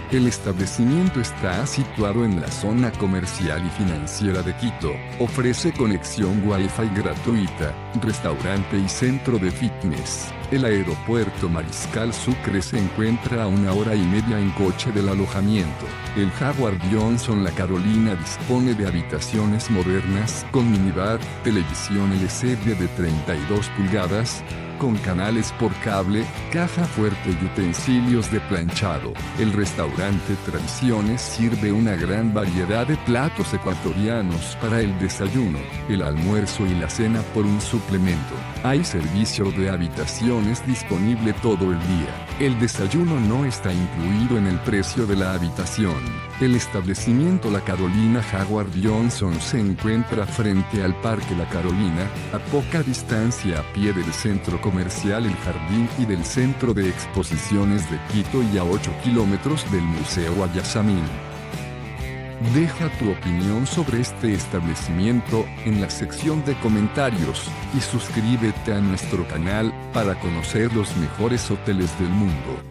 El establecimiento está situado en la zona comercial y financiera de Quito. Ofrece conexión Wi-Fi gratuita, restaurante y centro de fitness. El aeropuerto Mariscal Sucre se encuentra a 1 hora y media en coche del alojamiento. El Jaguar Johnson La Carolina dispone de habitaciones modernas con minibar, televisión LCD de 32 pulgadas, con canales por cable, caja fuerte y utensilios de planchado. El restaurante Tradiciones sirve una gran variedad de platos ecuatorianos para el desayuno, el almuerzo y la cena por un suplemento. Hay servicio de habitaciones disponible todo el día. El desayuno no está incluido en el precio de la habitación. El establecimiento La Carolina Jaguar Johnson se encuentra frente al Parque La Carolina, a poca distancia a pie del centro comercial El Jardín y del Centro de Exposiciones de Quito y a 8 kilómetros del Museo Ayasamín. Deja tu opinión sobre este establecimiento en la sección de comentarios y suscríbete a nuestro canal para conocer los mejores hoteles del mundo.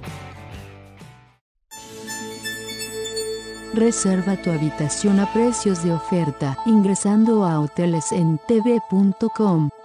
Reserva tu habitación a precios de oferta ingresando a hotelesentv.com.